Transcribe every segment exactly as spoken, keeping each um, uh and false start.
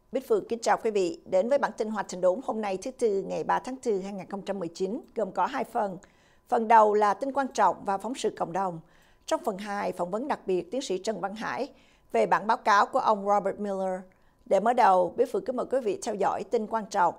Bích Phượng kính chào quý vị đến với bản tin Hoa Trình Đốn hôm nay thứ Tư ngày ba tháng tư hai nghìn không trăm mười chín, gồm có hai phần. Phần đầu là tin quan trọng và phóng sự cộng đồng. Trong phần hai, phỏng vấn đặc biệt tiến sĩ Trần Văn Hải về bản báo cáo của ông Robert Miller. Để mở đầu, Bích Phượng kính mời quý vị theo dõi tin quan trọng.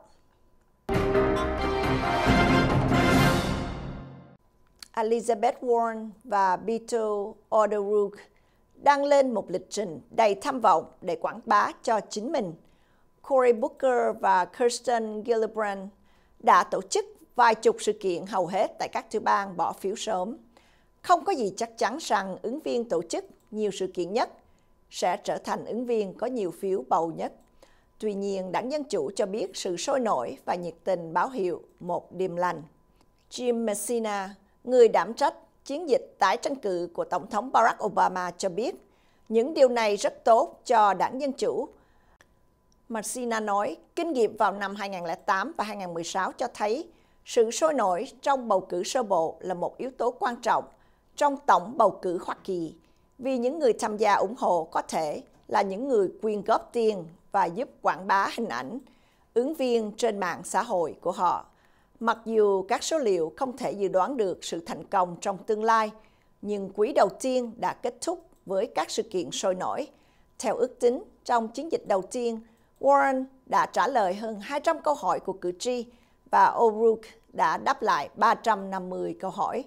Elizabeth Warren và Beto O'Rourke đang lên một lịch trình đầy tham vọng để quảng bá cho chính mình. Cory Booker và Kirsten Gillibrand đã tổ chức vài chục sự kiện hầu hết tại các tiểu bang bỏ phiếu sớm. Không có gì chắc chắn rằng ứng viên tổ chức nhiều sự kiện nhất sẽ trở thành ứng viên có nhiều phiếu bầu nhất. Tuy nhiên, Đảng Dân Chủ cho biết sự sôi nổi và nhiệt tình báo hiệu một điềm lành. Jim Messina, người đảm trách chiến dịch tái tranh cử của Tổng thống Barack Obama cho biết những điều này rất tốt cho Đảng Dân Chủ. Messina nói kinh nghiệm vào năm hai nghìn không trăm lẻ tám và hai nghìn không trăm mười sáu cho thấy sự sôi nổi trong bầu cử sơ bộ là một yếu tố quan trọng trong tổng bầu cử Hoa Kỳ, vì những người tham gia ủng hộ có thể là những người quyên góp tiền và giúp quảng bá hình ảnh ứng viên trên mạng xã hội của họ. Mặc dù các số liệu không thể dự đoán được sự thành công trong tương lai, nhưng quý đầu tiên đã kết thúc với các sự kiện sôi nổi. Theo ước tính, trong chiến dịch đầu tiên, Warren đã trả lời hơn hai trăm câu hỏi của cử tri và O'Rourke đã đáp lại ba trăm năm mươi câu hỏi.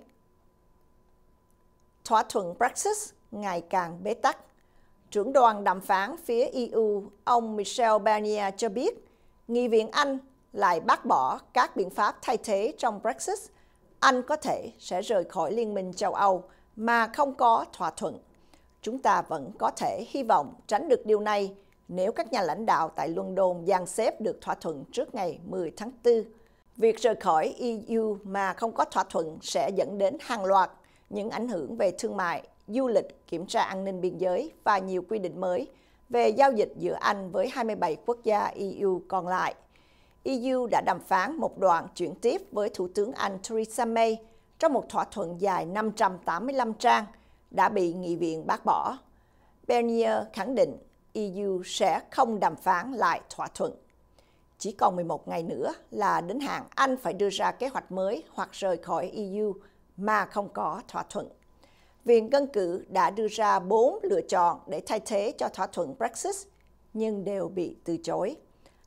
Thỏa thuận Brexit ngày càng bế tắc. Trưởng đoàn đàm phán phía e u, ông Michel Barnier cho biết, Nghị viện Anh lại bác bỏ các biện pháp thay thế trong Brexit. Anh có thể sẽ rời khỏi Liên minh châu Âu mà không có thỏa thuận. Chúng ta vẫn có thể hy vọng tránh được điều này nếu các nhà lãnh đạo tại London dàn xếp được thỏa thuận trước ngày mười tháng tư. Việc rời khỏi e u mà không có thỏa thuận sẽ dẫn đến hàng loạt những ảnh hưởng về thương mại, du lịch, kiểm tra an ninh biên giới và nhiều quy định mới về giao dịch giữa Anh với hai mươi bảy quốc gia e u còn lại. e u đã đàm phán một đoạn chuyển tiếp với Thủ tướng Anh Theresa May trong một thỏa thuận dài năm trăm tám mươi lăm trang đã bị Nghị viện bác bỏ. Barnier khẳng định e u sẽ không đàm phán lại thỏa thuận. Chỉ còn mười một ngày nữa là đến hạn Anh phải đưa ra kế hoạch mới hoặc rời khỏi e u mà không có thỏa thuận. Viện Dân cử đã đưa ra bốn lựa chọn để thay thế cho thỏa thuận Brexit, nhưng đều bị từ chối.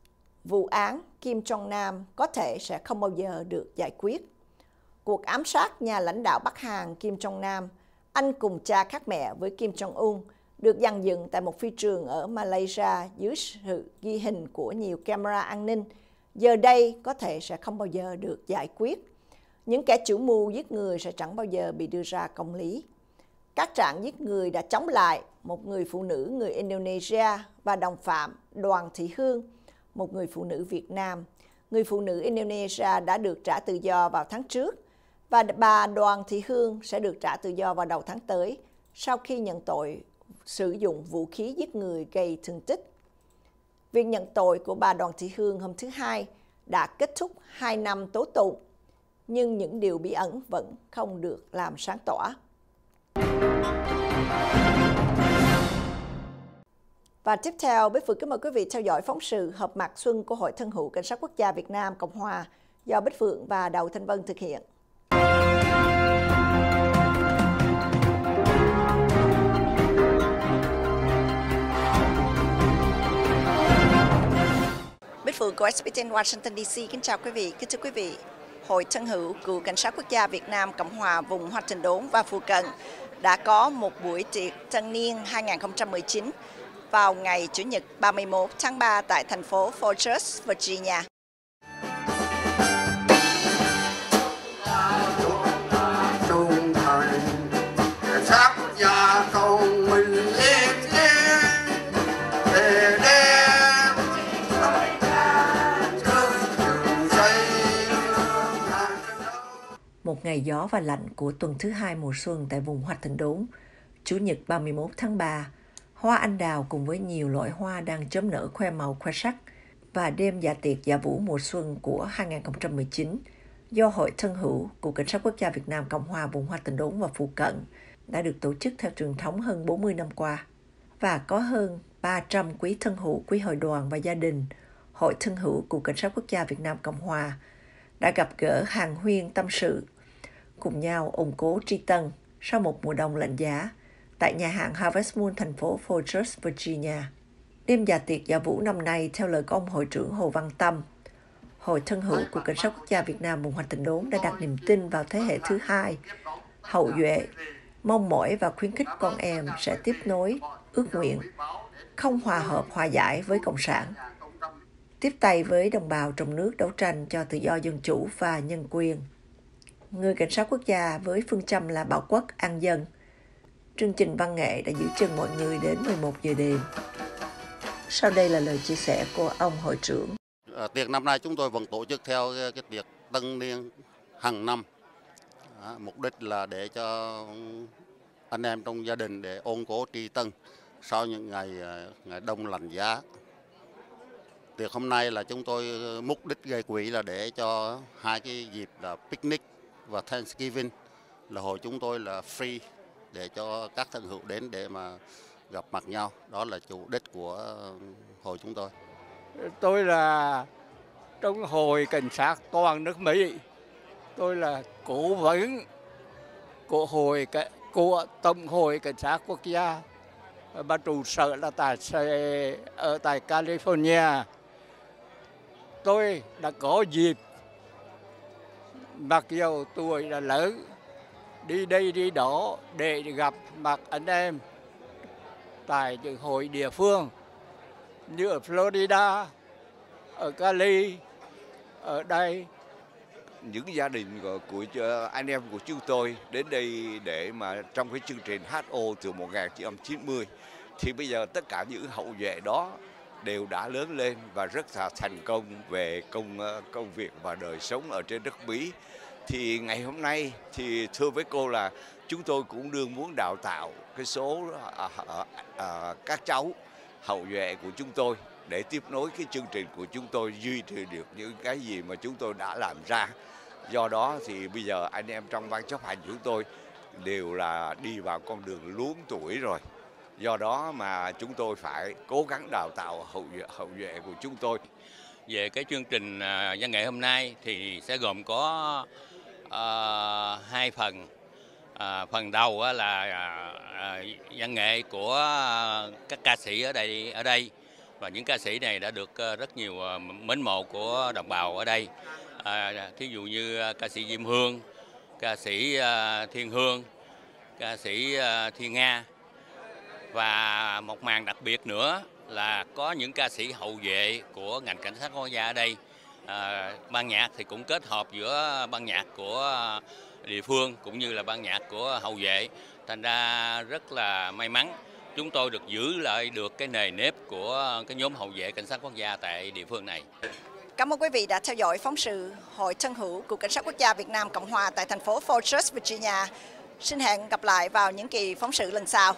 Vụ án Kim Jong-nam có thể sẽ không bao giờ được giải quyết. Cuộc ám sát nhà lãnh đạo Bắc Hàn Kim Jong-nam, anh cùng cha khác mẹ với Kim Jong-un, được dàn dựng tại một phi trường ở Malaysia dưới sự ghi hình của nhiều camera an ninh, giờ đây có thể sẽ không bao giờ được giải quyết. Những kẻ chủ mưu giết người sẽ chẳng bao giờ bị đưa ra công lý. Các trạng giết người đã chống lại một người phụ nữ người Indonesia và đồng phạm Đoàn Thị Hương, một người phụ nữ Việt Nam. Người phụ nữ Indonesia đã được trả tự do vào tháng trước và bà Đoàn Thị Hương sẽ được trả tự do vào đầu tháng tới sau khi nhận tội sử dụng vũ khí giết người gây thương tích. Việc nhận tội của bà Đoàn Thị Hương hôm thứ Hai đã kết thúc hai năm tố tụng, nhưng những điều bí ẩn vẫn không được làm sáng tỏ. Và tiếp theo, Bích Phượng kính mời quý vị theo dõi phóng sự họp mặt xuân của Hội Thân hữu Cảnh sát Quốc gia Việt Nam Cộng hòa do Bích Phượng và Đậu Thanh Vân thực hiện. Bích Phượng của ét bê tê Washington đê xê kính chào quý vị. Kính thưa quý vị, Hội Thân hữu Cựu Cảnh sát Quốc gia Việt Nam Cộng hòa vùng Hoa Trình Đốn và phụ cận đã có một buổi tiệc tân niên hai nghìn không trăm mười chín vào ngày Chủ nhật ba mươi mốt tháng ba tại thành phố Fortress, Virginia. Một ngày gió và lạnh của tuần thứ hai mùa xuân tại vùng Hoa Trình Đốn, Chủ nhật ba mươi mốt tháng ba, hoa anh đào cùng với nhiều loại hoa đang chớm nở khoe màu khoe sắc và đêm dạ tiệc dạ vũ mùa xuân của hai nghìn không trăm mười chín do Hội Thân hữu của Cảnh sát Quốc gia Việt Nam Cộng hòa vùng Hoa Trình Đốn và phụ cận đã được tổ chức theo truyền thống hơn bốn mươi năm qua và có hơn ba trăm quý thân hữu, quý hội đoàn và gia đình Hội Thân hữu Cục Cảnh sát Quốc gia Việt Nam Cộng Hòa đã gặp gỡ hàn huyên tâm sự, cùng nhau ủng cố tri tân sau một mùa đông lạnh giá tại nhà hàng Harvest Moon, thành phố Fortress, Virginia. Đêm dạ tiệc dạ vũ năm nay, theo lời của ông Hội trưởng Hồ Văn Tâm, Hội Thân hữu của Cảnh sát Quốc gia Việt Nam vùng Hoành Tình Đốn đã đặt niềm tin vào thế hệ thứ hai, hậu duệ, mong mỏi và khuyến khích con em sẽ tiếp nối ước nguyện không hòa hợp hòa giải với Cộng sản, tiếp tay với đồng bào trong nước đấu tranh cho tự do dân chủ và nhân quyền. Người cảnh sát quốc gia với phương châm là bảo quốc an dân. Chương trình văn nghệ đã giữ chân mọi người đến mười một giờ đêm. Sau đây là lời chia sẻ của ông hội trưởng. À, tiệc năm nay chúng tôi vẫn tổ chức theo cái tiệc tân niên hàng năm. À, mục đích là để cho anh em trong gia đình để ôn cố tri tân sau những ngày ngày đông lạnh giá. Tiệc hôm nay là chúng tôi mục đích gây quỹ là để cho hai cái dịp là picnic và Thanksgiving là hội chúng tôi là free để cho các thân hữu đến để mà gặp mặt nhau. Đó là chủ đích của hội chúng tôi. Tôi là trong hội cảnh sát toàn nước Mỹ. Tôi là cố vấn của hội của Tổng hội Cảnh sát Quốc gia và trụ sở là tại ở tại California. Tôi đã có dịp, mặc dù tuổi đã lớn, đi đây đi đó để gặp mặt anh em tại những hội địa phương như ở Florida, ở Cali, ở đây. Những gia đình của anh em của chúng tôi đến đây để mà trong cái chương trình hát o từ một nghìn chín trăm chín mươi, thì bây giờ tất cả những hậu duệ đó đều đã lớn lên và rất là thành công về công công việc và đời sống ở trên đất Mỹ. Thì ngày hôm nay thì thưa với cô là chúng tôi cũng đương muốn đào tạo cái số à, à, à, các cháu hậu duệ của chúng tôi để tiếp nối cái chương trình của chúng tôi, duy trì được những cái gì mà chúng tôi đã làm ra. Do đó thì bây giờ anh em trong ban chấp hành chúng tôi đều là đi vào con đường luống tuổi rồi. Do đó mà chúng tôi phải cố gắng đào tạo hậu duệ, hậu duệ của chúng tôi. Về cái chương trình uh, văn nghệ hôm nay thì sẽ gồm có uh, hai phần. Uh, phần đầu uh, là uh, uh, văn nghệ của uh, các ca sĩ ở đây ở đây và những ca sĩ này đã được uh, rất nhiều uh, mến mộ của đồng bào ở đây. Uh, thí dụ như uh, ca sĩ Diêm Hương, ca sĩ uh, Thiên Hương, ca sĩ uh, Thiên Nga. Và một màn đặc biệt nữa là có những ca sĩ hậu vệ của ngành cảnh sát quốc gia ở đây. À, ban nhạc thì cũng kết hợp giữa ban nhạc của địa phương cũng như là ban nhạc của hậu vệ. Thành ra rất là may mắn chúng tôi được giữ lại được cái nề nếp của cái nhóm hậu vệ cảnh sát quốc gia tại địa phương này. Cảm ơn quý vị đã theo dõi phóng sự Hội Thân hữu của Cảnh sát Quốc gia Việt Nam Cộng Hòa tại thành phố Fortress, Virginia. Xin hẹn gặp lại vào những kỳ phóng sự lần sau.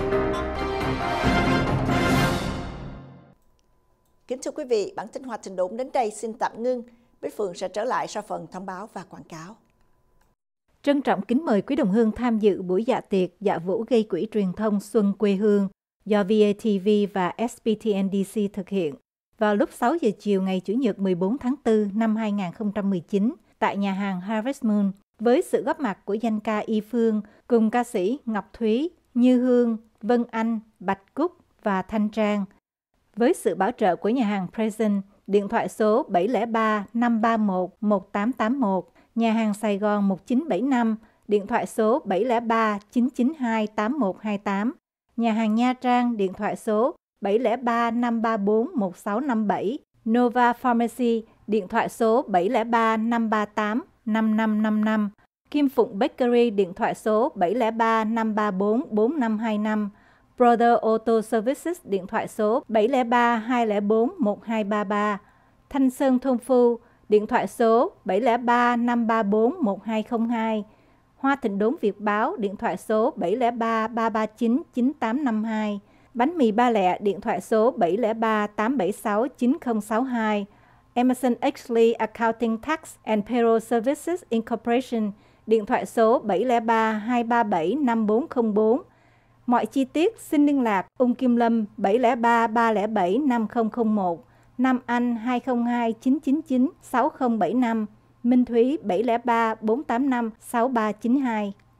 Kính thưa quý vị, bản tin Hoa Thịnh Đốn đến đây xin tạm ngưng. Bích Phượng sẽ trở lại sau phần thông báo và quảng cáo. Trân trọng kính mời quý đồng hương tham dự buổi dạ tiệc dạ vũ gây quỹ truyền thông Xuân Quê Hương do vê a tê vê và ét pê tê en đê xê thực hiện vào lúc sáu giờ chiều ngày Chủ nhật mười bốn tháng tư năm hai nghìn không trăm mười chín tại nhà hàng Harvest Moon với sự góp mặt của danh ca Y Phương cùng ca sĩ Ngọc Thúy, Như Hương, Vân Anh, Bạch Cúc và Thanh Trang. Với sự bảo trợ của nhà hàng Present, điện thoại số bảy không ba năm ba một một tám tám một, nhà hàng Sài Gòn một chín bảy năm, điện thoại số bảy không ba chín chín hai tám một hai tám, nhà hàng Nha Trang, điện thoại số bảy không ba năm ba bốn một sáu năm bảy, Nova Pharmacy, điện thoại số bảy không ba năm ba tám năm năm năm năm, Kim Phụng Bakery, điện thoại số bảy không ba năm ba bốn bốn năm hai năm, Brother Auto Services, điện thoại số bảy không ba hai không bốn một hai ba ba, Thanh Sơn Thôn Phu, điện thoại số bảy không ba năm ba bốn một hai không hai, Hoa Thịnh Đốn Việt Báo, điện thoại số bảy không ba ba ba chín chín tám năm hai, Bánh mì Ba Lẹ, điện thoại số bảy không ba tám bảy sáu chín không sáu hai, Emerson Exley Accounting Tax and Payroll Services Incorporation, điện thoại số bảy không ba hai ba bảy năm bốn không bốn, Mọi chi tiết xin liên lạc Ung Kim Lâm bảy không ba ba không bảy năm không không một, Nam Anh hai không hai chín chín chín sáu không bảy năm, Minh Thúy bảy không ba bốn tám năm sáu ba chín hai.